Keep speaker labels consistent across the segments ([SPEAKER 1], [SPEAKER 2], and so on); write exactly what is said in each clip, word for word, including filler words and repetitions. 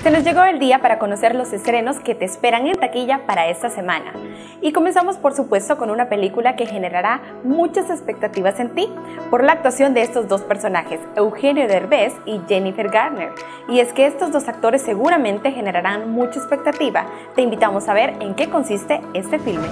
[SPEAKER 1] Se nos llegó el día para conocer los estrenos que te esperan en taquilla para esta semana. Y comenzamos por supuesto con una película que generará muchas expectativas en ti, por la actuación de estos dos personajes, Eugenio Derbez y Jennifer Garner. Y es que estos dos actores seguramente generarán mucha expectativa. Te invitamos a ver en qué consiste este filme.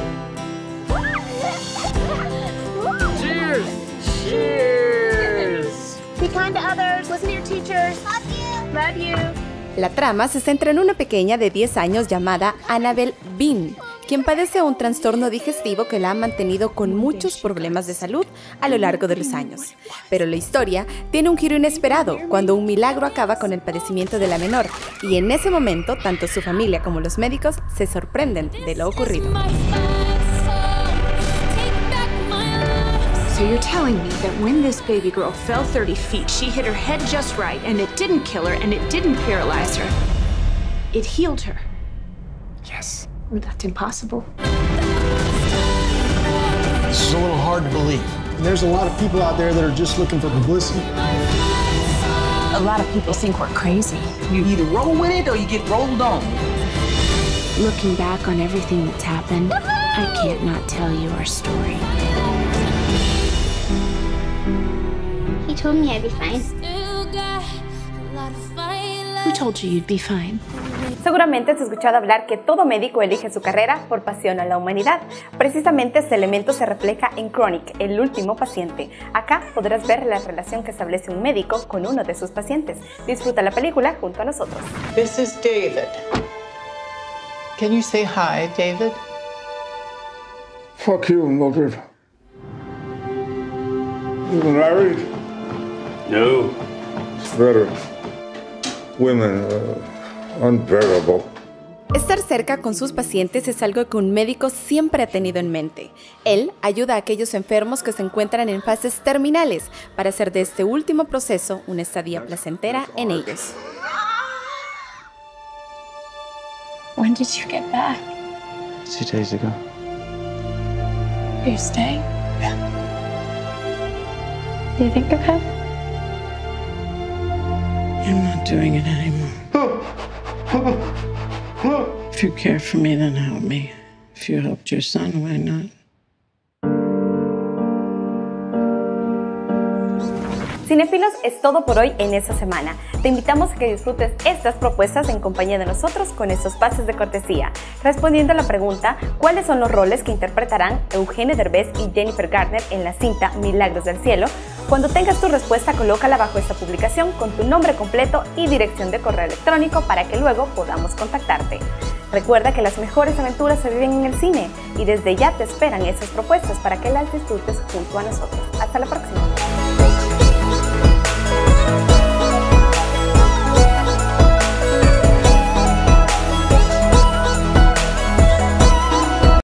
[SPEAKER 2] Cheers! Cheers!
[SPEAKER 3] Be kind to others, listen to your teachers. Love you. Love you.
[SPEAKER 1] La trama se centra en una pequeña de diez años llamada Annabelle Bean, quien padece un trastorno digestivo que la ha mantenido con muchos problemas de salud a lo largo de los años. Pero la historia tiene un giro inesperado cuando un milagro acaba con el padecimiento de la menor, y en ese momento tanto su familia como los médicos se sorprenden de lo ocurrido.
[SPEAKER 4] So you're telling me that when this baby girl fell thirty feet, she hit her head just right, and it didn't kill her, and it didn't paralyze her. It healed her.
[SPEAKER 2] Yes.
[SPEAKER 4] Well, that's impossible.
[SPEAKER 5] This is a little hard to believe.
[SPEAKER 6] There's a lot of people out there that are just looking for publicity.
[SPEAKER 4] A lot of people think we're crazy.
[SPEAKER 7] You either roll with it or you get rolled on.
[SPEAKER 4] Looking back on everything that's happened, I can't not tell you our story.
[SPEAKER 3] He told me I'd be fine.
[SPEAKER 4] Who told you you'd be fine?
[SPEAKER 1] Seguramente has escuchado hablar que todo médico elige su carrera por pasión a la humanidad. Precisamente este elemento se refleja en Chronic, el último paciente. Acá podrás ver la relación que establece un médico con uno de sus pacientes. Disfruta la película junto a nosotros.
[SPEAKER 7] This is David. Can you say hi, David?
[SPEAKER 8] Fuck you, Mildred. You married?
[SPEAKER 9] No.
[SPEAKER 8] It's better. Women are unbearable.
[SPEAKER 1] Estar cerca con sus pacientes es algo que un médico siempre ha tenido en mente. Él ayuda a aquellos enfermos que se encuentran en fases terminales para hacer de este último proceso una estadía placentera en ellos.
[SPEAKER 4] When did you get back?
[SPEAKER 9] Two days ago.
[SPEAKER 4] Are you staying?
[SPEAKER 9] Yeah.
[SPEAKER 4] Do you think of him?
[SPEAKER 10] I'm not doing it anymore. If you care for me, then help me. If you helped your son, why not?
[SPEAKER 1] Cinéfilos, es todo por hoy en esta semana. Te invitamos a que disfrutes estas propuestas en compañía de nosotros con estos pases de cortesía. Respondiendo a la pregunta, ¿cuáles son los roles que interpretarán Eugenio Derbez y Jennifer Garner en la cinta Milagros del Cielo? Cuando tengas tu respuesta, colócala bajo esta publicación con tu nombre completo y dirección de correo electrónico para que luego podamos contactarte. Recuerda que las mejores aventuras se viven en el cine y desde ya te esperan esas propuestas para que las disfrutes junto a nosotros. Hasta la próxima.